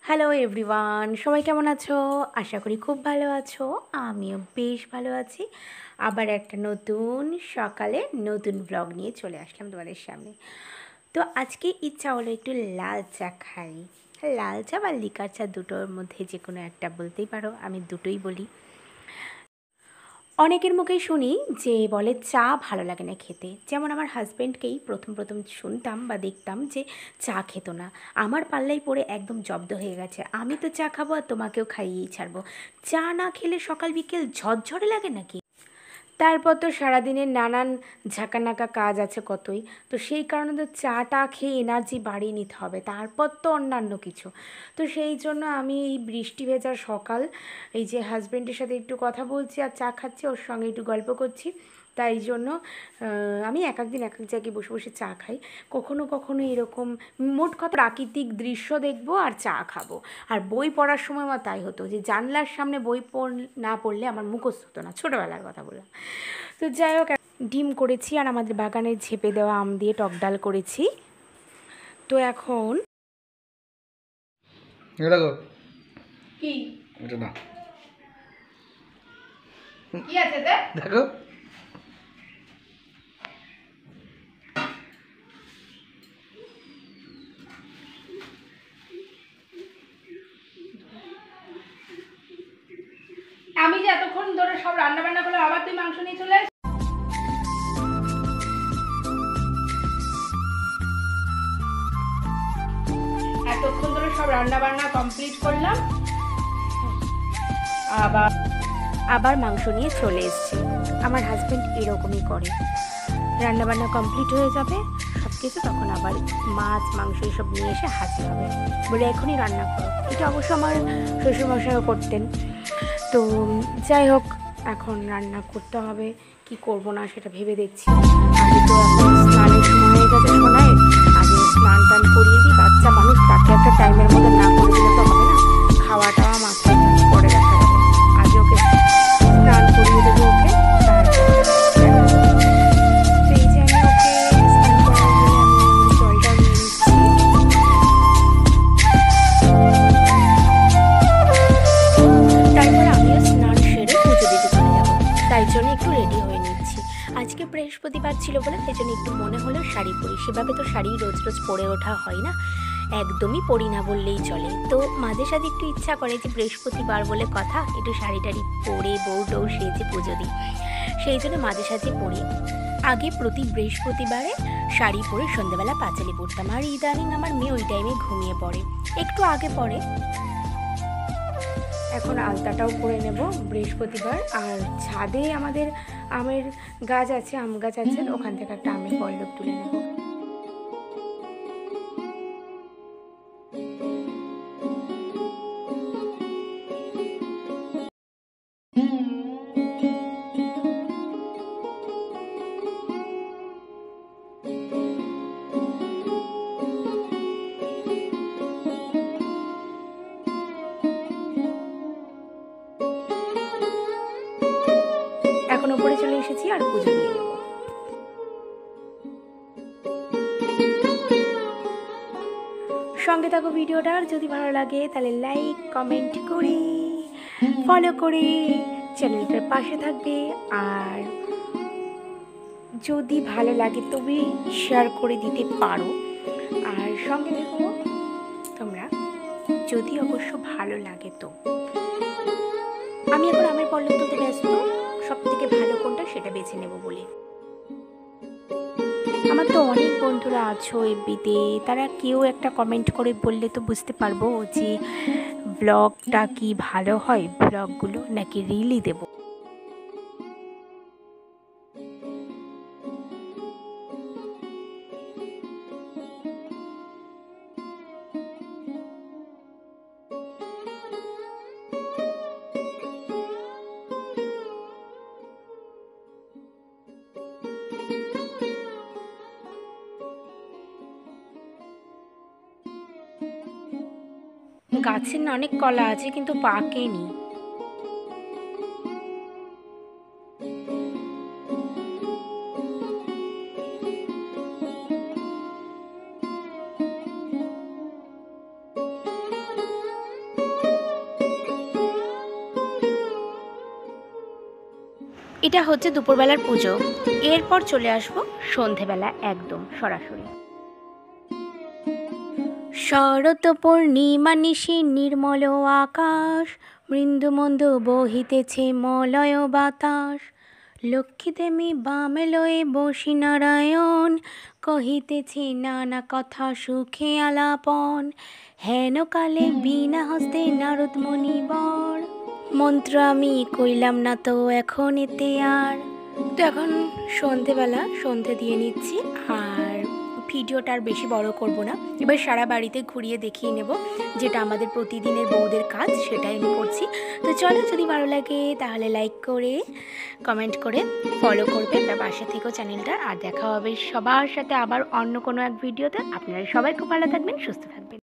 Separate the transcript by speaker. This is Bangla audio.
Speaker 1: হ্যালো এভরিওয়ান, সবাই কেমন আছো? আশা করি খুব ভালো আছো। আমিও বেশ ভালো আছি। আবার একটা নতুন সকালে নতুন ব্লগ নিয়ে চলে আসলাম তোমাদের সামনে। তো আজকে ইচ্ছা হলো একটু লাল চা খাই। লাল চা বা লিকার চা দুটোর মধ্যে যে কোনো একটা বলতেই পারো, আমি দুটোই বলি। অনেকের মুখেই শুনি যে বলে চা ভালো লাগে না খেতে। যেমন আমার হাজব্যান্ডকেই প্রথম প্রথম শুনতাম বা দেখতাম যে চা খেত না। আমার পাল্লাই পড়ে একদম জব্দ হয়ে গেছে। আমি তো চা খাবো আর তোমাকেও খাইয়েই ছাড়বো। চা না খেলে সকাল বিকেল ঝরঝরে লাগে নাকি? তারপর তো সারাদিনের নানান ঝাঁকানাকা কাজ আছে কতই, তো সেই কারণে তো চাটা খেয়ে এনার্জি বাড়িয়ে নিতে হবে, তারপর তো অন্যান্য কিছু। তো সেই জন্য আমি এই বৃষ্টি ভেজা সকাল, এই যে হাজব্যান্ডের সাথে একটু কথা বলছি আর চা খাচ্ছি, ওর সঙ্গে একটু গল্প করছি, তাই জন্য আমি এক একদিন এক এক জায়গায় বসে বসে চা খাই। কখনো কখনো এরকম মোট কথা প্রাকৃতিক দৃশ্য দেখবো আর চা খাবো। আর বই পড়ার সময় আমার তাই হতো যে জানলার সামনে বই না পড়লে আমার মুখস্থ হতো না, ছোটোবেলার কথা বললাম। তো যাই হোক, ডিম করেছি আর আমাদের বাগানে ঝেপে দেওয়া আম দিয়ে টক ডাল করেছি। তো এখন কি এটা না কি আছে দেখো, আমি যে এতক্ষণ ধরে সব রান্না বান্না করলাম, আবার তুই মাংস নিয়ে চলে আসিস। এতক্ষণ ধরে সব রান্না বান্না কমপ্লিট করলাম, আবার আবার মাংস নিয়ে চলে এসেছি। আমার হাজব্যান্ড এরকমই করে, রান্নাবান্না কমপ্লিট হয়ে যাবে সব কিছু, তখন আবার মাছ মাংস এইসব নিয়ে এসে হাজির হবে, বলে এখনই রান্না করো। এটা অবশ্য আমার শ্বশুরমশাইও করতেন। তো যাই হোক, এখন রান্না করতে হবে, কি করব না সেটা ভেবে দেখছি। আগে তো এখন স্নানের সময় হয়ে গেছে সোনায়, আগে স্নান টান করিয়ে দিই, বাচ্চা মানুষ তাকে একটা টাইমের মধ্যে না করে দিলে তো হবে না। খাওয়া টাওয়া মাথায় পরে দেখা যাবে, আগে ওকে স্নান করিয়ে দেবো ওকে। আজকে বৃহস্পতিবার ছিল বলে সেই জন্য একটু মনে হলো শাড়ি পরি, সেভাবে তো শাড়ি রোজ রোজ পরে ওঠা হয় না, একদমই পরি না বললেই চলে। তো মাঝে সাথে একটু ইচ্ছা করে যে বৃহস্পতিবার বলে কথা, একটু শাড়ি টাড়ি পরে বউ টৌ সেজে পুজো দিই, সেই জন্য মাঝে সাঝে পরি। আগে প্রতি বৃহস্পতিবারে শাড়ি পরে সন্ধ্যাবেলা পাঁচালি পরতাম, আর ইদানিং আমার মেয়ে ওই টাইমে ঘুমিয়ে পড়ে, একটু আগে পড়ে। এখন আলতাটাও করে নেব বৃহস্পতিবার। আর ছাদে আমাদের আমের গাছ আছে, আম গাছ আছে, ওখান থেকে একটা আমের পল্লব তুলে নেব। এখন উপরে চলে এসেছি আর পুজো দিয়ে নেব। সঙ্গে থাকো ভিডিওটা, আর যদি ভালো লাগে তাহলে লাইক কমেন্ট করে ফলো করে চ্যানেলটার পাশে থাকবে। আর যদি ভালো লাগে তবে শেয়ার করে দিতে পারো। আর সঙ্গে দেখো তোমরা, যদি অবশ্য ভালো লাগে তো। আমি এখন আমের পল্লব তুলতে ব্যস্ত, সব থেকে ভালো কোনটা সেটা বেছে নেব বলে। আমার তো অনেক বন্ধুরা আছো এফবিতে, তারা কেউ একটা কমেন্ট করে বললে তো বুঝতে পারবো যে ব্লগটা কি ভালো হয়, ব্লগগুলো নাকি রিলই দেবো। গাছের না অনেক কলা আছে কিন্তু পাকেনি। এটা হচ্ছে দুপুরবেলার পুজো। এরপর চলে আসবো সন্ধেবেলা একদম সরাসরি। শরৎ পূর্ণিমা নিশি নির্মল আকাশ, মৃদুমন্দ বহিতেছে মলয় বাতাস। লক্ষ্মী দেবী বামে লয়ে বসি নারায়ণ, কহিতেছে নানা কথা সুখে আলাপন। হেন কালে বিনা হস্তে নারদ মুনিবর, মন্ত্র আমি কইলাম না তো এখন এতে আর। তো এখন সন্ধেবেলা সন্ধে দিয়ে নিচ্ছি, আর ভিডিওটা আর বেশি বড় করব না। এবার সারা বাড়িতে ঘুরিয়ে দেখিয়ে নেব, যেটা আমাদের প্রতিদিনের বউদের কাজ সেটাই আমি করছি। তো চলো, যদি ভালো লাগে তাহলে লাইক করে কমেন্ট করে ফলো করবে বা পাশে থেকেও চ্যানেলটা। আর দেখা হবে সবার সাথে আবার অন্য কোনো এক ভিডিওতে। আপনারা সবাই খুব ভালো থাকবেন, সুস্থ থাকবেন।